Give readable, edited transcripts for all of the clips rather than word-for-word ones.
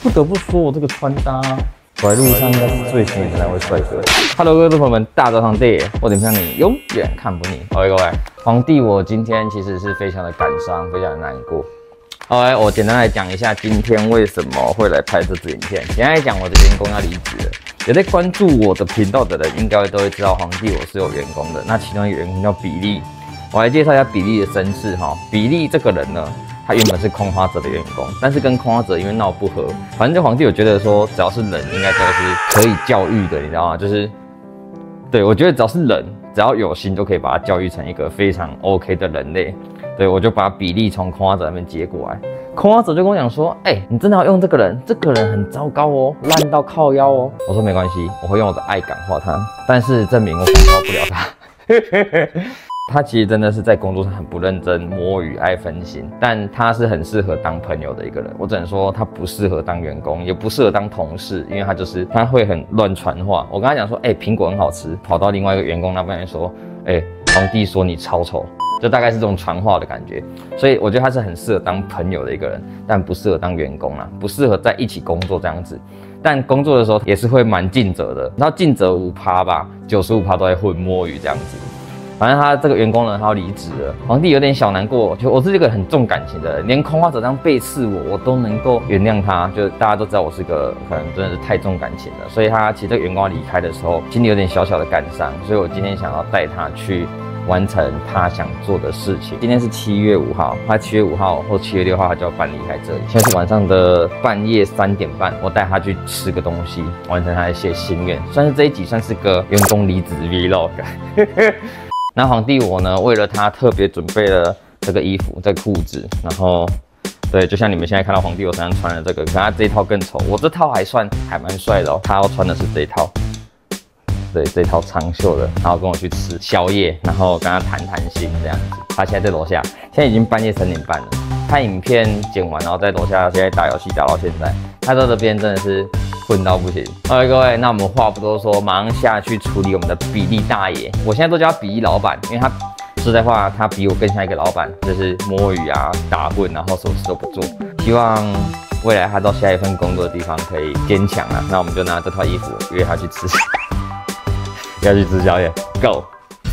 不得不说，我这个穿搭走在路上应该是最显眼的帅哥。Hello， 各位朋友们，大早上的我点评你永远看不腻。各位，皇帝，我今天其实是非常的感伤，非常的难过。OK， 我简单来讲一下今天为什么会来拍这支影片。简单来讲，我的员工要离职了。有在关注我的频道的人，应该都会知道皇帝我是有员工的。那其中一个员工叫比利，我来介绍一下比利的身世哈。比利这个人呢，他原本是空花者的员工，但是跟空花者因为闹不和，反正就皇帝我觉得说，只要是人，应该都是可以教育的，你知道吗？就是，对我觉得只要是人，只要有心，就可以把他教育成一个非常 OK 的人类。对，我就把比利从空花者那边接过来。空花者就跟我讲说，你真的要用这个人，这个人很糟糕哦，烂到靠腰哦。我说没关系，我会用我的爱感化他，但是证明我感化不了他。他其实真的是在工作上很不认真，摸鱼爱分心，但他是很适合当朋友的一个人。我只能说他不适合当员工，也不适合当同事，因为他会很乱传话。我跟他讲说，苹果很好吃，跑到另外一个员工那边说，皇帝说你超丑。就大概是这种传话的感觉，所以我觉得他是很适合当朋友的一个人，但不适合当员工啦，不适合在一起工作这样子。但工作的时候也是会蛮尽责的，然后尽责5%吧，95%都在混摸鱼这样子。反正他这个员工呢，他要离职了，皇帝有点小难过。就我是一个很重感情的人，连空花者这样背刺我都能够原谅他。就大家都知道我是个可能真的是太重感情了，所以他其实这个员工要离开的时候，心里有点小小的感伤。所以我今天想要带他去完成他想做的事情。今天是7月5号，他7月5号或7月6号他就要搬离开这里。现在是晚上的半夜3点半，我带他去吃个东西，完成他的一些心愿。算是这一集算是个员工离职 vlog。那皇帝我呢，为了他特别准备了这个衣服、这个裤子，然后对，就像你们现在看到皇帝我身上穿的这个，可他这一套更丑，我这套还蛮帅的哦。他要穿的是这一套。对，这套长袖的，然后跟我去吃宵夜，然后跟他谈心这样子。他现在在楼下，现在已经半夜3点半了。看影片剪完，然后在楼下现在打游戏打到现在。他在这边真的是混到不行。OK， 各位，那我们话不多说，马上下去处理我们的比利大爷。我现在都叫他比利老板，因为他实在话，他比我更像一个老板，就是摸鱼啊、打混，然后什么事都不做。希望未来他到下一份工作的地方可以坚强啊。那我们就拿这套衣服约他去吃。要去吃宵夜 ，Go！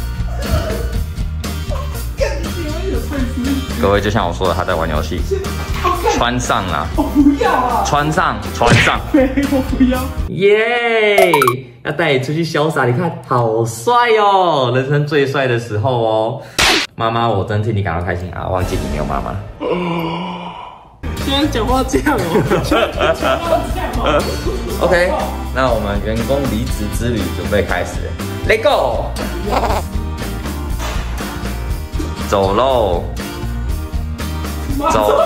各位就像我说的，他在玩游戏，穿上了，我不要啊！穿上，没，我不要。耶！要带你出去潇洒，你看好帅哦，人生最帅的时候哦。妈妈，我真替你感到开心啊！忘记你没有妈妈。 现在讲话这样哦。 OK， 那我们员工离职之旅准备开始 ，Let go， 走喽，走喽。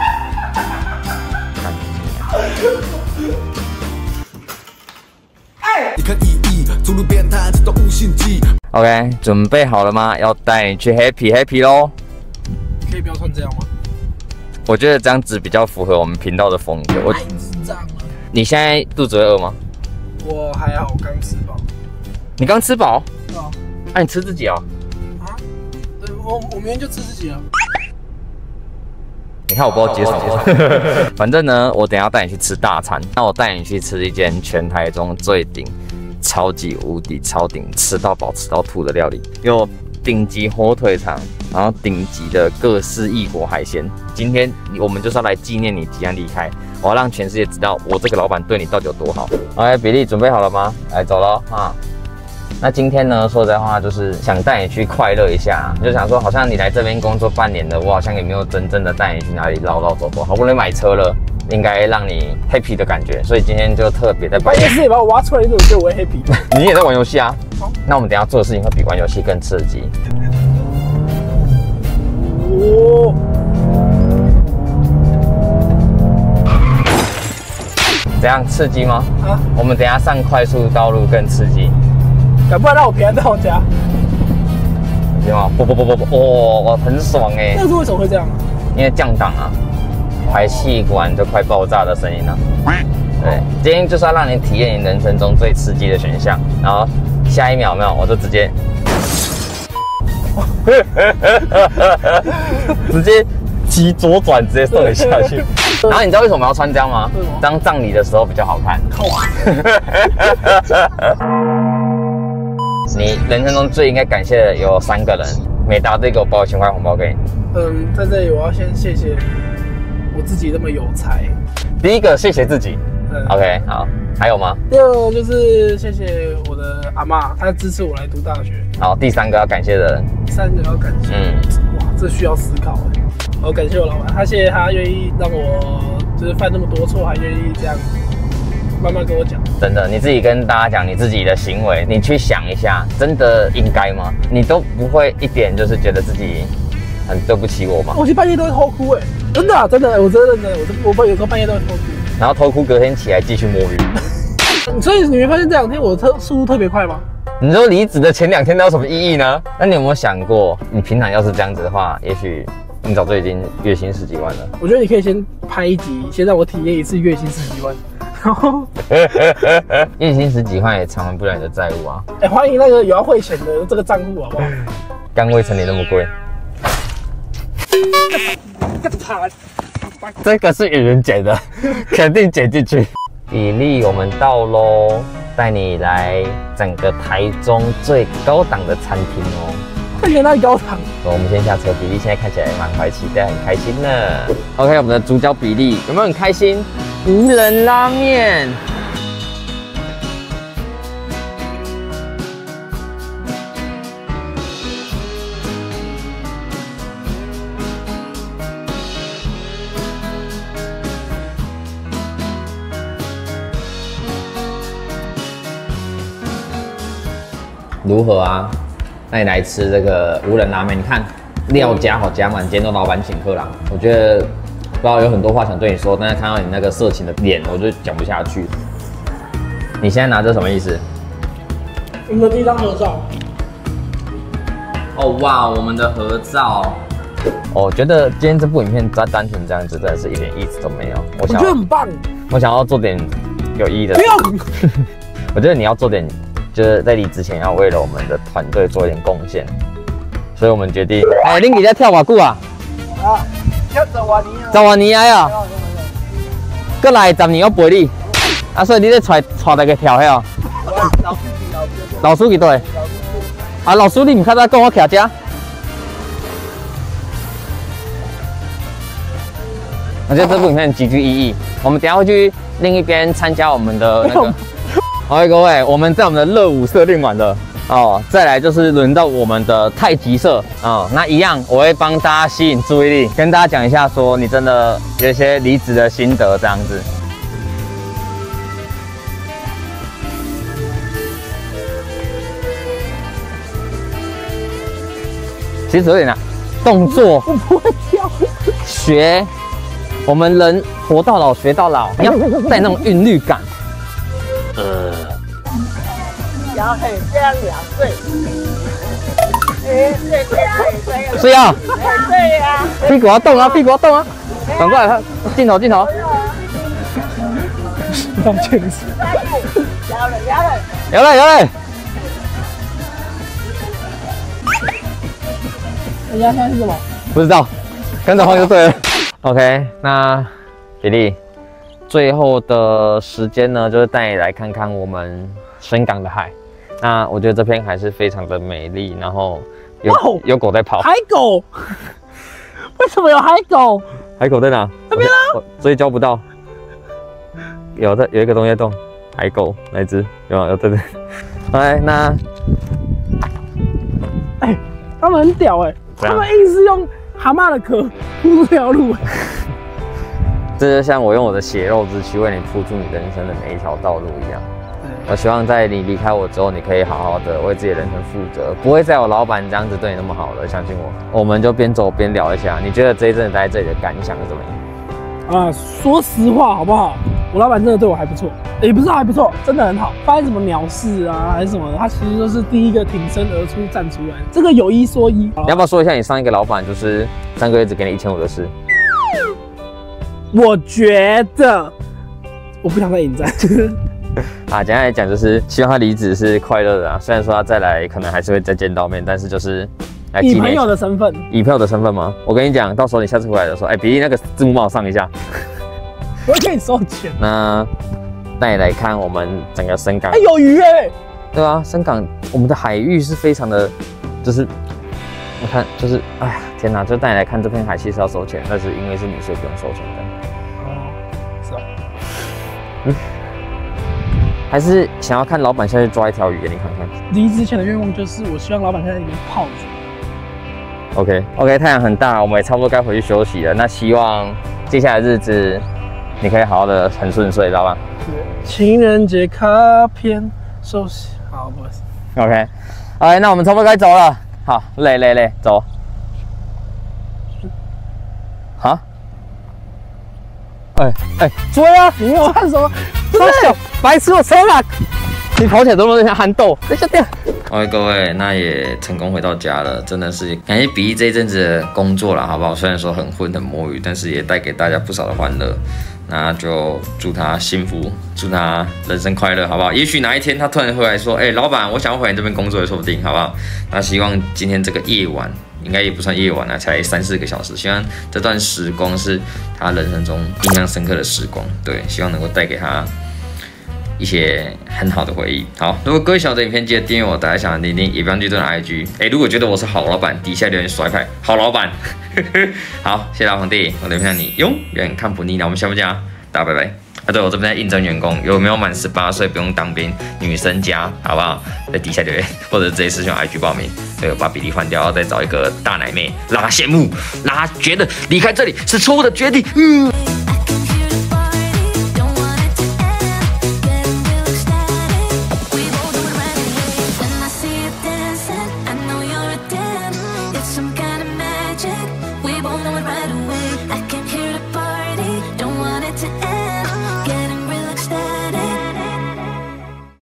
你看意义，诸如变态，这都无心机。OK， 准备好了吗？要带你去 happy 咯。 可以不要穿这样吗？ 我觉得这样子比较符合我们频道的风格。 太智障了。 你现在肚子会饿吗？ 我还好，我刚吃饱。 你刚吃饱？ 对啊。 那你吃自己哦。 啊？对，我明天就吃自己了。 你看我不知道接什么。反正呢，我等一下带你去吃大餐。那我带你去吃一间全台中最顶、超级无敌超顶、吃到饱吃到吐的料理，有顶级火腿肠，然后顶级的各式异国海鲜。今天我们就是要来纪念你即将离开。我要让全世界知道我这个老板对你到底有多好。OK， 比利准备好了吗？来走了啊！那今天呢，说实在话，就是想带你去快乐一下，就想说，好像你来这边工作半年了，我好像也没有真正的带你去哪里绕绕走走。好不容易买车了，应该让你 happy 的感觉，所以今天就特别在半夜 4点把我挖出来，你怎么觉得我会 happy？ 你也在玩游戏啊？那我们等一下做的事情会比玩游戏更刺激。哦。怎样刺激吗？啊！我们等一下上快速道路更刺激。 敢不然让我平安到家？ 行吗？不，哦，很爽哎！ 那是为什么会这样啊？ 因为降档啊，排气管就快爆炸的声音啊。对，今天就是要让你体验你人生中最刺激的选项，然后下一秒没有，我就直接，直接急左转，直接送你下去。 然后你知道为什么要穿这样吗？ 为什么？ 当葬礼的时候比较好看。 靠！ 你人生中最应该感谢的有3个人，每答对给我包1000块红包给你。 在这里我要先谢谢我自己这么有才。 第一个谢谢自己。OK， 好，还有吗？ 第二个就是谢谢我的阿嬷，她支持我来读大学。 好，第3个要感谢的人。 第3个要感谢，哇，这需要思考哎。我感谢我老板，谢谢他愿意让我就是犯那么多错，还愿意这样慢慢跟我讲。 真的，你自己跟大家讲你自己的行为，你去想一下，真的应该吗？你都不会一点就是觉得自己很对不起我吗？ 我其实半夜都会偷哭哎，真的啊，真的，我真的认真，我有时候半夜都会偷哭。 然后偷哭，隔天起来继续摸鱼。 所以你没发现这2天我速度特别快吗？ 你说离职的前2天都有什么意义呢？那你有没有想过，你平常要是这样子的话，也许你早就已经月薪10几万了。 我觉得你可以先拍一集，先让我体验一次月薪10几万，然后月薪10几万也偿还不了你的债务啊。 欢迎那个有要汇钱的这个账户好不好？ 干未成年那么贵。这个是有人剪的，肯定剪进去。比利，我们到喽，带你来整个台中最高档的餐厅哦。 快点，那里高档。 我们先下车，比利现在看起来满怀期待，很开心呢。OK， 我们的主角比利有没有很开心？无人拉面。如何啊？那你来吃这个无人拉面，你看料加好加满，今天都老板请客啦。我觉得不知道有很多话想对你说，但是看到你那个色情的脸，我就讲不下去。你现在拿着什么意思？ 我们的第一张合照。 哦哇，我们的合照。我觉得今天这部影片单纯这样子，真的是一点意思都没有。 我觉得很棒。 我想要做点有意义的。 不用。 我觉得你要做点。就是在离职前要为了我们的团队做一点贡献，所以我们决定，恁几在跳偌久啊？ 跳 10年啊！过来10年我陪你，所以你咧带大家跳遐？老书记对。老师你唔较早跟我徛遮？我觉得这部影片极具意义。我们等一下会去另一边参加我们的那个。好，各位，我们在我们的热舞社练完了哦，再来就是轮到我们的太极社哦。那一样，我会帮大家吸引注意力，跟大家讲一下，说你真的有一些离职的心得这样子。其实有点难，动作我不会跳， 学我们人活到老学到老，你要带那种韵律感。 然后可以这样2岁，对， 是啊， 对呀， 屁股要动啊，屁股要动啊，转过来，镜头， 抱歉死， 有了， 人家现在是什么？ 不知道，跟着晃就对了。OK， 那比利，最后的时间呢，就是带你来看看我们深港的海。那我觉得这片还是非常的美丽，然后有狗在跑。 海狗？为什么有海狗？ 海狗在哪？那边啊，追焦不到。有一个东西在动，海狗哪一只？有在这。来，那他们很屌他们硬是用蛤蟆的壳铺出这条路。 这就像我用我的血肉之躯为你铺出你人生的每一条道路一样。我希望在你离开我之后，你可以好好的为自己的人生负责，不会再有老板这样子对你那么好了。相信我，我们就边走边聊一下，你觉得这一阵待在这里的感想是怎么样？ 说实话好不好？我老板真的对我还不错，也不是还不错，真的很好。发生什么鸟事啊，还是什么的，他其实都是第一个挺身而出站出来。这个有一说一，你要不要说一下你上一个老板就是3个月只给你1500的事？ 我觉得我不想再引战。 简单来讲就是希望他离职是快乐的虽然说他再来可能还是会再见到面，但是就是来纪念。 以朋友的身份。 以朋友的身份吗？我跟你讲，到时候你下次回来的时候，比利那个字幕帮我上一下。 我会跟你收钱。 那带你来看我们整个深港。 哎，有鱼哎！ 对啊，深港我们的海域是非常的，就是我看就是，哎呀天哪！就带你来看这片海，其实要收钱，但是因为是你，所以不用收钱的。 哦，是啊。 还是想要看老板下去抓一条鱼给你看看。 离职前的愿望就是，我希望老板在里面泡着。 OK， 太阳很大，我们也差不多该回去休息了。那希望接下来的日子你可以好好的很顺遂，知道吧？ 情人节卡片收起，好，不好意思。 OK， 那我们差不多该走了。好，累，走。好。追啊！ 你有看什么？ 不是，白痴，我车了！你跑起来都有点像憨豆。等一下。OK， 各位，那也成功回到家了，真的是感谢比利这一阵子的工作了，好不好？虽然说很混很摸鱼，但是也带给大家不少的欢乐。那就祝他幸福，祝他人生快乐，好不好？也许哪一天他突然回来说，老板，我想要回来这边工作也说不定，好不好？那希望今天这个夜晚，应该也不算夜晚了，才3-4个小时，希望这段时光是他人生中印象深刻的时光，对，希望能够带给他一些很好的回忆。好，如果各位喜欢这影片，记得订阅我，大家想的钉钉，也不要记得我的 IG。如果觉得我是好老板，底下留言甩牌，好老板。好，谢谢老皇帝，我的影片你永远看不腻。那我们下面见，大家拜拜。对，我这边在应征员工，有没有满18岁不用当兵，女生加，好不好？在底下留言，或者直接私信 IG 报名。对，我把比例换掉，然后再找一个大奶妹，让她羡慕，让她觉得离开这里是错误的决定。